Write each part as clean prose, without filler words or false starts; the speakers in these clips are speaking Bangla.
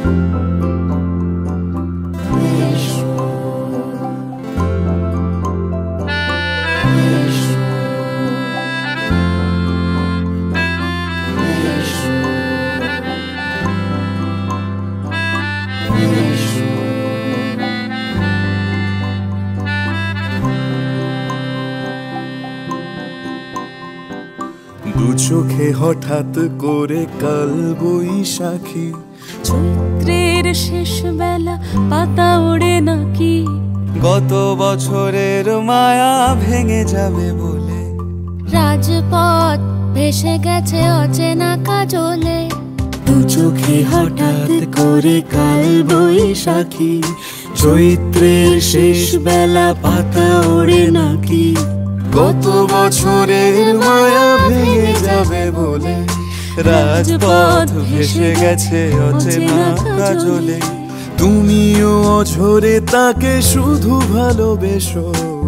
দু চোখে হঠাৎ করে কাল বৈশাখী, চৈত্রের শেষ বেলা পাতা ওড়ে নাকি, গত বছরের মায়া ভেঙে যাবে বলে, রাজপথ ভেসে গেছে অচেনা কাজলে। দু চোখে হঠাৎ করে কাল বৈশাখী, চৈত্রের শেষ বেলা পাতা ওড়ে নাকি, গত বছরের মায়া ভেঙে যাবে বলে, রাজপথ ভেসে গেছে অচেনা কাজলে। তুমিও অঝরে তাকে শুধু ভালোবেসো,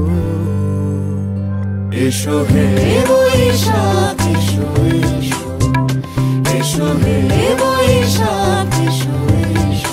এসো হে বৈশাখ এসো এসো, এসো হে বৈশাখ এসো এসো।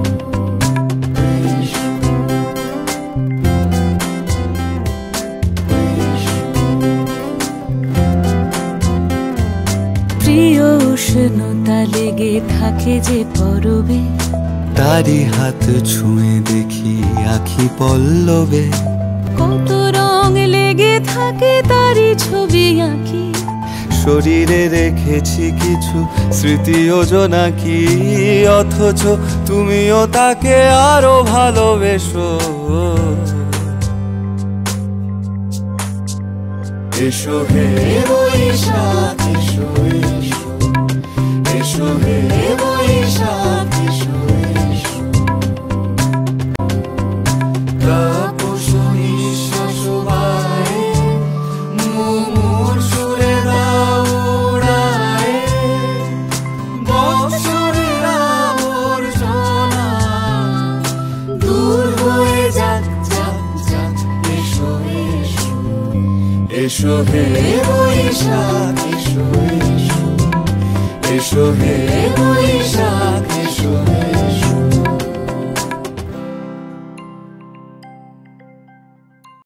প্রিয় উষ্ণতা লেগে থাকে যে পরবে, তারি হাত ছুঁয়ে দেখি আখি পল্লবে, কত রং লেগে থাকে তারই ছবি আঁকি, শরীরে রেখেছি কিছু স্মৃতি জোনাকি, অথচ তুমিও তাকে আরো ভালোবেসো, এসো হে বৈশাখ এসো এসো, এসো হে বৈশাখ এসো এসো। তাপস নিঃশ্বাস বায়ে, মুমুর সুরে দাও উড়ায়ে, বৎসরের আবর্জনা দূর হয়ে যাক যাক যাক, এসো এসো, এসো হে বৈশাখ এসো এসো, এসো হে বৈশাখ।